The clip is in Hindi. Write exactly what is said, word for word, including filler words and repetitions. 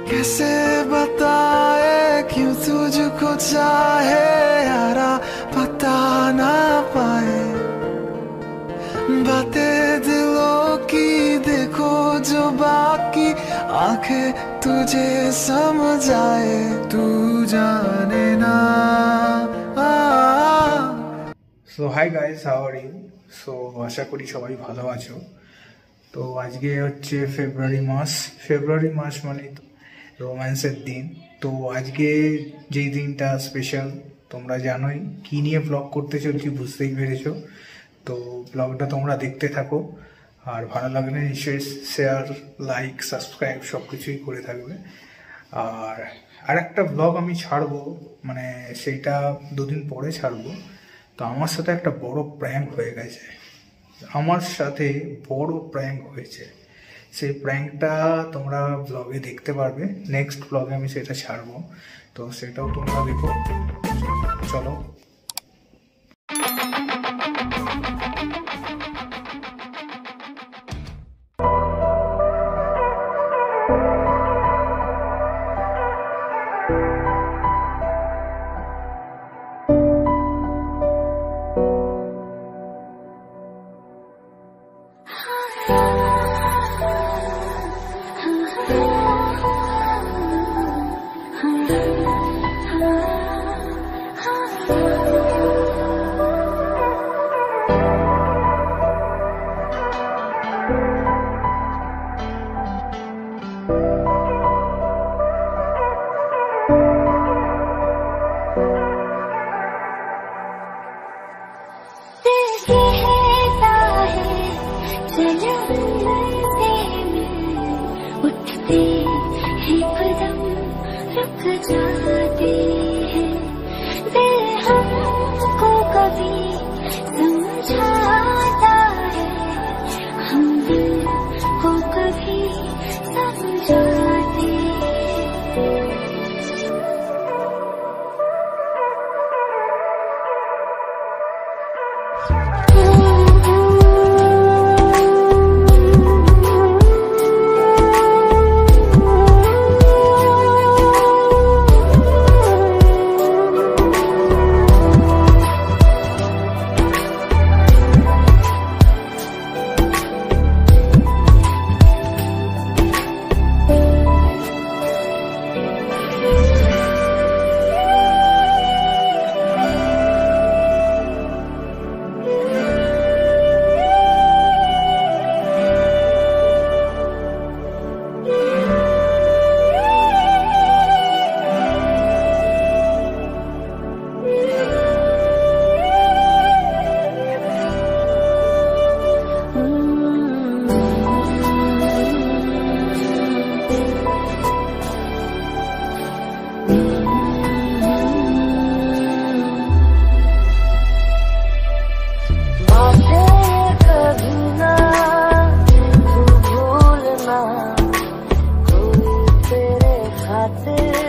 कैसे बताए क्यों तुझको चाहे यारा पता ना पाए, बातें दिलों की देखो जो बाकी आंखें तुझे समझाए, तू जाने ना। So hi guys, how are you? So आशा करी सबाई भालो आछो। तो आज के होच्छे फेब्रुआरी मास। फेब्रुआरी मास माने तो रोमांसের दिन। तो आज के যেই দিনটা স্পেশাল তোমরা জানোই, কি নিয়ে ব্লগ করতে চলছি বুঝতেই পেরেছো। তো ব্লগটা তোমরা দেখতে থাকো, আর ভালো লাগলে নিশ্চয়ই শেয়ার, লাইক, সাবস্ক্রাইব সব কিছুই করে থাকবে। আর আরেকটা ব্লগ আমি ছাড়বো, মানে সেইটা দুদিন পরে ছাড়বো। তো আমার সাথে একটা বড় প্র্যাঙ্ক হয়ে গেছে, আমার সাথে বড় প্র্যাঙ্ক হয়েছে। সেই প্র্যাঙ্কটা তোমরা ব্লগে দেখতে পারবে, নেক্সট ব্লগে আমি সেটা ছাড়বো। তো সেটাও তোমরা দেখো। চলো। खातिर